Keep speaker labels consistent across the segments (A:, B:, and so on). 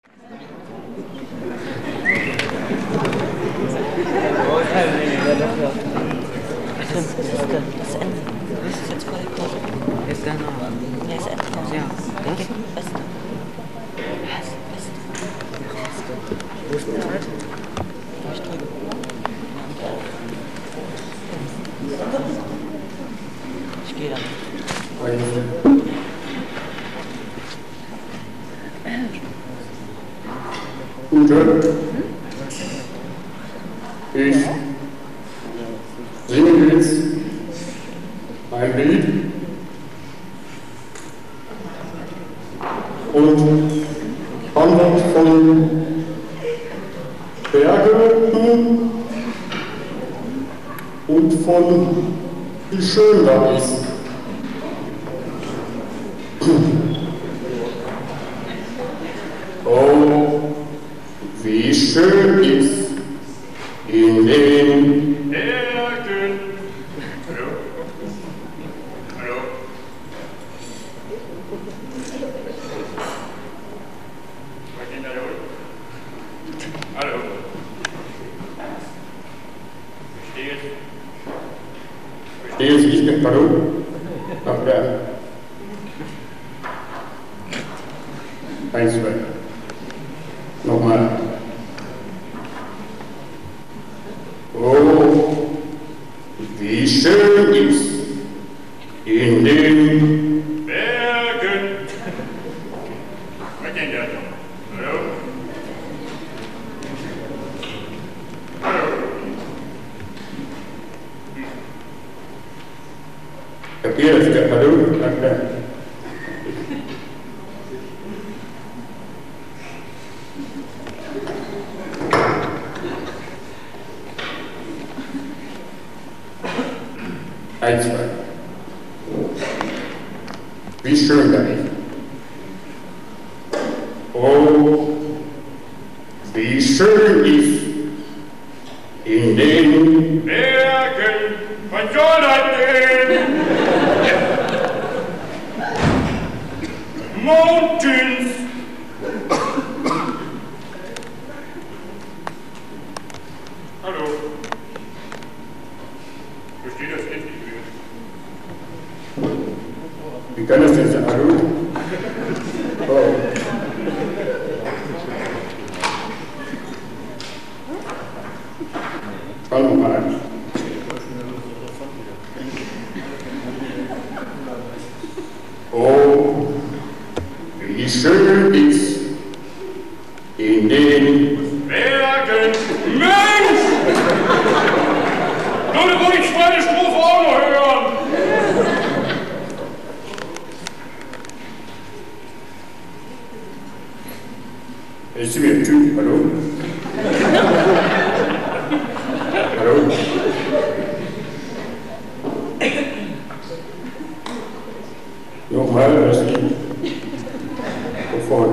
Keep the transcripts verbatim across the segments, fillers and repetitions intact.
A: Das Ende. Das ist jetzt voll groß.
B: Ist der noch?
A: Ja, ist Ende.
B: Ja. Das?
A: Okay, Beste. Was? Beste.
B: Wo ist die Zeit?
A: Da ich drüben. Ich gehe dann.
C: Gute. Ich singe jetzt ein Lied und handelt von Bergen und von wie schön da ist. Oh, wie schön ist in den Bergen. Hallo? Hallo? Was geht da los? Hallo? Verstehe es? Verstehe es nicht mit Hallo? Ach ja. Eins, zwei. Nochmal. Oh, wie schön ist in den Bergen. Was denn da? Hallo? Hallo? Kapier ist der Hallo? Danke. Eins, zwei. Wie schön da ist. Oh, wie schön ist in den Bergen von Jonathan. Mountains. Hallo. Versteht das nicht? Wie kann das denn sein? Hallo? Oh. Fang nochmal an. Oh, wie schön ist in den Bergen. Mensch! Leute, wollte ich meine Strophe auch noch hören? Ist sie mir ein Typ? Hallo? Hallo? Nochmal das Lied. Von vorne.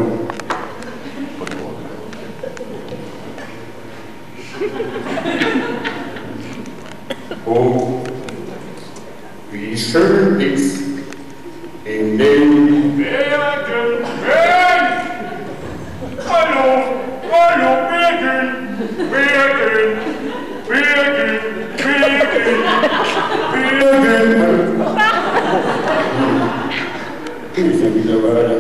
C: Oh, wie schön ist in den Bergen. Mensch! Hallo, hallo, Bergen, Bergen, Bergen, Bergen, Bergen. Ich bin wieder weiter.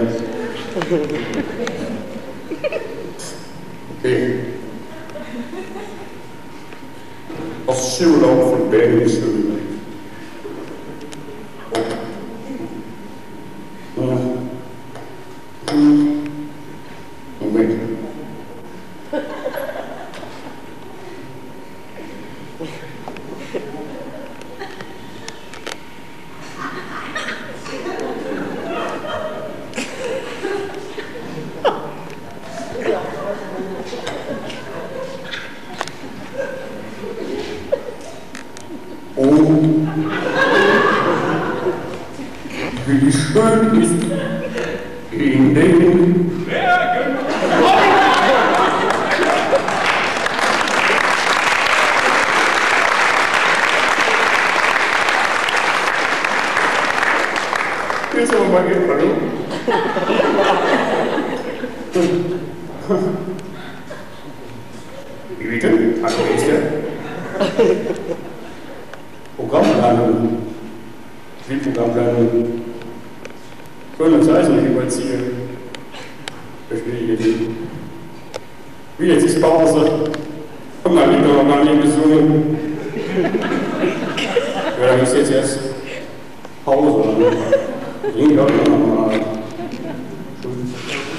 C: Okay. Als Skiurlaub von Bergen is schön. Moment. Oh, wie schön ist in den Bergen. Jetzt aber mal gehen, hallo? Wie bitte? Hallo, wer ist der? Programmplanung. Wie Programmplanung? Soll uns also nicht überziehen. Verstehe ich nicht. Wie, jetzt ist Pause. Komm mal wieder, mal nicht gesungen. Ja, dann ist jetzt erst Pause. Singen wir auch noch mal.